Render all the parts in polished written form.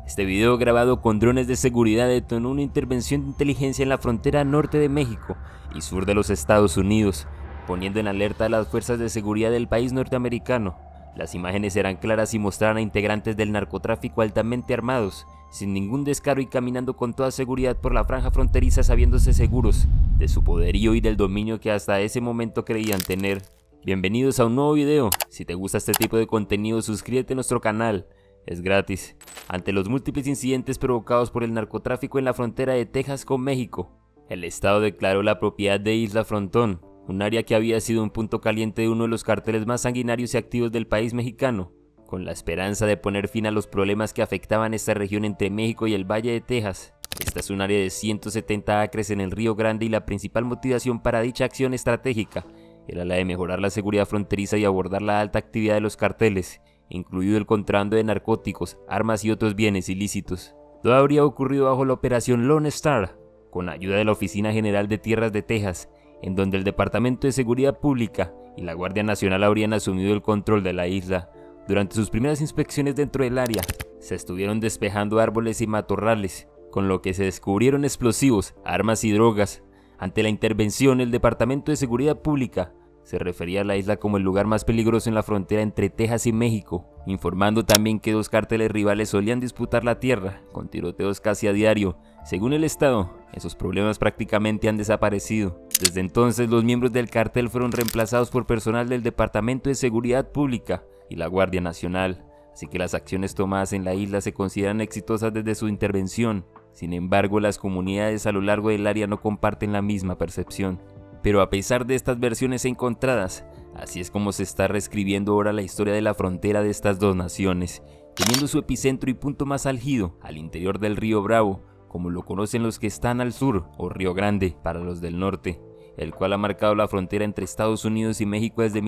Este video grabado con drones de seguridad detonó una intervención de inteligencia en la frontera norte de México y sur de los Estados Unidos, poniendo en alerta a las fuerzas de seguridad del país norteamericano. Las imágenes eran claras y mostraban a integrantes del narcotráfico altamente armados, sin ningún descaro y caminando con toda seguridad por la franja fronteriza, sabiéndose seguros de su poderío y del dominio que hasta ese momento creían tener. Bienvenidos a un nuevo video. Si te gusta este tipo de contenido, suscríbete a nuestro canal. Es gratis. Ante los múltiples incidentes provocados por el narcotráfico en la frontera de Texas con México, el estado declaró la propiedad de Isla Frontón, un área que había sido un punto caliente de uno de los carteles más sanguinarios y activos del país mexicano, con la esperanza de poner fin a los problemas que afectaban esta región entre México y el Valle de Texas. Esta es un área de 170 acres en el Río Grande y la principal motivación para dicha acción estratégica era la de mejorar la seguridad fronteriza y abordar la alta actividad de los carteles, incluido el contrabando de narcóticos, armas y otros bienes ilícitos. Todo habría ocurrido bajo la operación Lone Star, con ayuda de la Oficina General de Tierras de Texas, en donde el Departamento de Seguridad Pública y la Guardia Nacional habrían asumido el control de la isla. Durante sus primeras inspecciones dentro del área, se estuvieron despejando árboles y matorrales, con lo que se descubrieron explosivos, armas y drogas. Ante la intervención, el Departamento de Seguridad Pública se refería a la isla como el lugar más peligroso en la frontera entre Texas y México, informando también que dos cárteles rivales solían disputar la tierra, con tiroteos casi a diario. Según el estado, esos problemas prácticamente han desaparecido. Desde entonces, los miembros del cartel fueron reemplazados por personal del Departamento de Seguridad Pública y la Guardia Nacional, así que las acciones tomadas en la isla se consideran exitosas desde su intervención. Sin embargo, las comunidades a lo largo del área no comparten la misma percepción. Pero a pesar de estas versiones encontradas, así es como se está reescribiendo ahora la historia de la frontera de estas dos naciones, teniendo su epicentro y punto más álgido al interior del Río Bravo, como lo conocen los que están al sur, o Río Grande para los del norte, el cual ha marcado la frontera entre Estados Unidos y México desde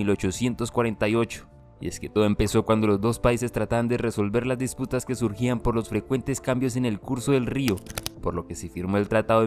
1848. Y es que todo empezó cuando los dos países trataban de resolver las disputas que surgían por los frecuentes cambios en el curso del río, por lo que se firmó el Tratado de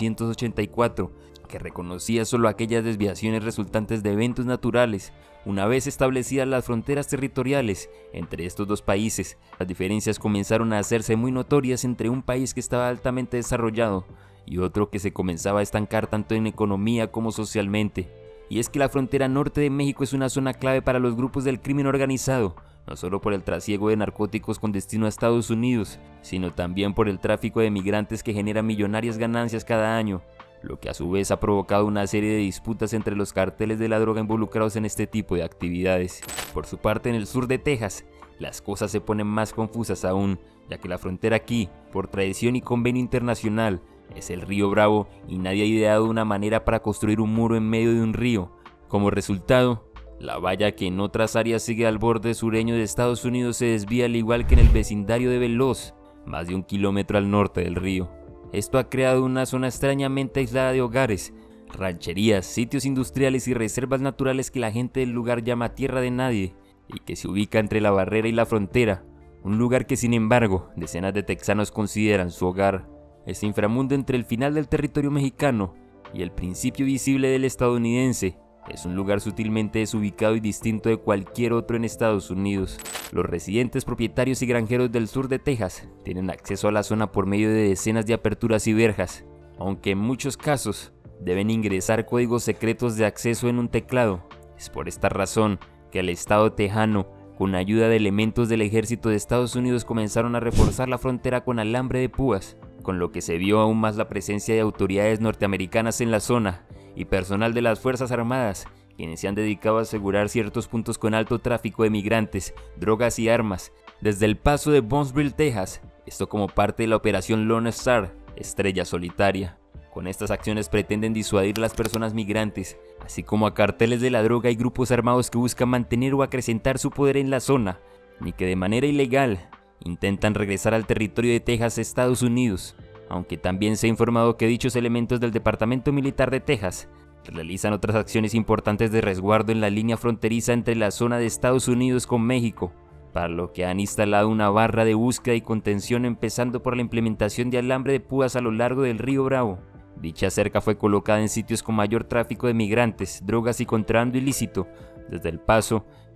1884, que reconocía solo aquellas desviaciones resultantes de eventos naturales. Una vez establecidas las fronteras territoriales entre estos dos países, las diferencias comenzaron a hacerse muy notorias entre un país que estaba altamente desarrollado y otro que se comenzaba a estancar tanto en economía como socialmente. Y es que la frontera norte de México es una zona clave para los grupos del crimen organizado, no solo por el trasiego de narcóticos con destino a Estados Unidos, sino también por el tráfico de migrantes que genera millonarias ganancias cada año, lo que a su vez ha provocado una serie de disputas entre los carteles de la droga involucrados en este tipo de actividades. Por su parte, en el sur de Texas, las cosas se ponen más confusas aún, ya que la frontera aquí, por tradición y convenio internacional, es el Río Bravo y nadie ha ideado una manera para construir un muro en medio de un río. Como resultado, la valla que en otras áreas sigue al borde sureño de Estados Unidos se desvía al igual que en el vecindario de Veloz, más de 1 kilómetro al norte del río. Esto ha creado una zona extrañamente aislada de hogares, rancherías, sitios industriales y reservas naturales que la gente del lugar llama Tierra de Nadie y que se ubica entre la barrera y la frontera, un lugar que sin embargo decenas de texanos consideran su hogar. Este inframundo entre el final del territorio mexicano y el principio visible del estadounidense es un lugar sutilmente desubicado y distinto de cualquier otro en Estados Unidos. Los residentes, propietarios y granjeros del sur de Texas tienen acceso a la zona por medio de decenas de aperturas y verjas, aunque en muchos casos deben ingresar códigos secretos de acceso en un teclado. Es por esta razón que el estado tejano, con ayuda de elementos del ejército de Estados Unidos, comenzaron a reforzar la frontera con alambre de púas, con lo que se vio aún más la presencia de autoridades norteamericanas en la zona y personal de las Fuerzas Armadas, quienes se han dedicado a asegurar ciertos puntos con alto tráfico de migrantes, drogas y armas, desde el paso de Bonneville, Texas, esto como parte de la operación Lone Star, Estrella Solitaria. Con estas acciones pretenden disuadir a las personas migrantes, así como a carteles de la droga y grupos armados que buscan mantener o acrecentar su poder en la zona, ni que de manera ilegal intentan regresar al territorio de Texas, Estados Unidos, aunque también se ha informado que dichos elementos del Departamento Militar de Texas realizan otras acciones importantes de resguardo en la línea fronteriza entre la zona de Estados Unidos con México, para lo que han instalado una barra de búsqueda y contención, empezando por la implementación de alambre de púas a lo largo del Río Bravo. Dicha cerca fue colocada en sitios con mayor tráfico de migrantes, drogas y contrabando ilícito, desde El Paso,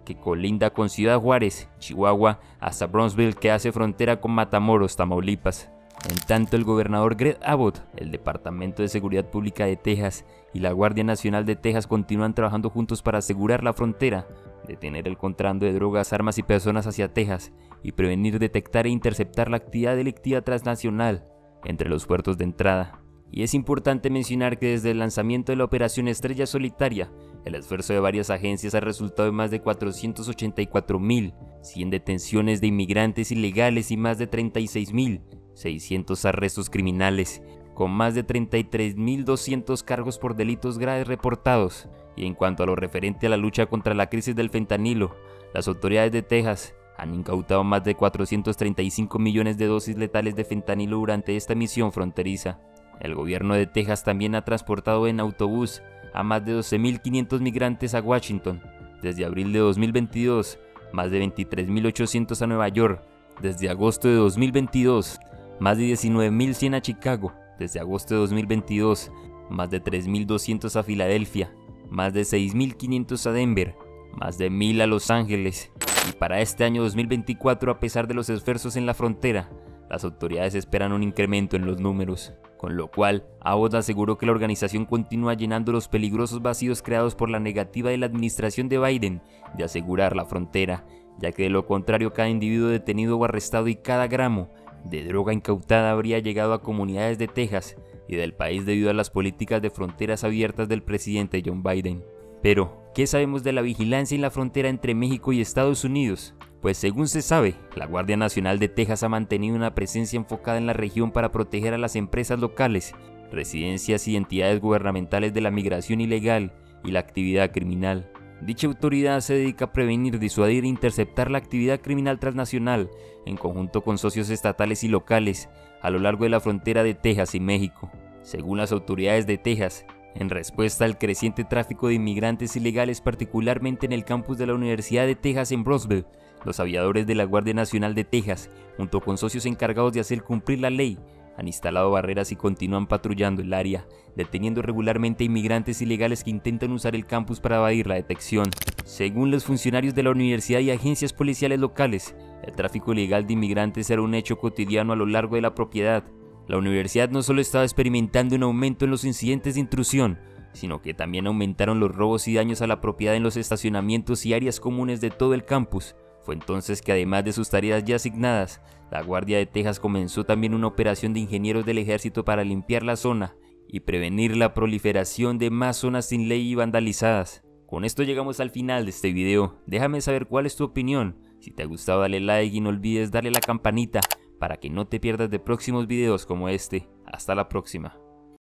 que colinda con Ciudad Juárez, Chihuahua, hasta Brownsville, que hace frontera con Matamoros, Tamaulipas. En tanto, el gobernador Greg Abbott, el Departamento de Seguridad Pública de Texas y la Guardia Nacional de Texas continúan trabajando juntos para asegurar la frontera, detener el contrabando de drogas, armas y personas hacia Texas y prevenir, detectar e interceptar la actividad delictiva transnacional entre los puertos de entrada. Y es importante mencionar que desde el lanzamiento de la Operación Estrella Solitaria, el esfuerzo de varias agencias ha resultado en más de 484.100 detenciones de inmigrantes ilegales y más de 36.600 arrestos criminales, con más de 33.200 cargos por delitos graves reportados. Y en cuanto a lo referente a la lucha contra la crisis del fentanilo, las autoridades de Texas han incautado más de 435 millones de dosis letales de fentanilo durante esta misión fronteriza. El gobierno de Texas también ha transportado en autobús a más de 12.500 migrantes a Washington desde abril de 2022, más de 23.800 a Nueva York desde agosto de 2022, más de 19.100 a Chicago desde agosto de 2022, más de 3.200 a Filadelfia, más de 6.500 a Denver, más de 1.000 a Los Ángeles. Y para este año 2024, a pesar de los esfuerzos en la frontera, las autoridades esperan un incremento en los números, con lo cual Abbott aseguró que la organización continúa llenando los peligrosos vacíos creados por la negativa de la administración de Biden de asegurar la frontera, ya que de lo contrario cada individuo detenido o arrestado y cada gramo de droga incautada habría llegado a comunidades de Texas y del país debido a las políticas de fronteras abiertas del presidente John Biden. Pero, ¿qué sabemos de la vigilancia en la frontera entre México y Estados Unidos? Pues según se sabe, la Guardia Nacional de Texas ha mantenido una presencia enfocada en la región para proteger a las empresas locales, residencias y entidades gubernamentales de la migración ilegal y la actividad criminal. Dicha autoridad se dedica a prevenir, disuadir e interceptar la actividad criminal transnacional en conjunto con socios estatales y locales a lo largo de la frontera de Texas y México. Según las autoridades de Texas, en respuesta al creciente tráfico de inmigrantes ilegales, particularmente en el campus de la Universidad de Texas en Brownsville, los aviadores de la Guardia Nacional de Texas, junto con socios encargados de hacer cumplir la ley, han instalado barreras y continúan patrullando el área, deteniendo regularmente a inmigrantes ilegales que intentan usar el campus para evadir la detección. Según los funcionarios de la universidad y agencias policiales locales, el tráfico ilegal de inmigrantes era un hecho cotidiano a lo largo de la propiedad. La universidad no solo estaba experimentando un aumento en los incidentes de intrusión, sino que también aumentaron los robos y daños a la propiedad en los estacionamientos y áreas comunes de todo el campus. Fue entonces que, además de sus tareas ya asignadas, la Guardia de Texas comenzó también una operación de ingenieros del ejército para limpiar la zona y prevenir la proliferación de más zonas sin ley y vandalizadas. Con esto llegamos al final de este video. Déjame saber cuál es tu opinión. Si te ha gustado, dale like y no olvides darle a la campanita para que no te pierdas de próximos videos como este. Hasta la próxima.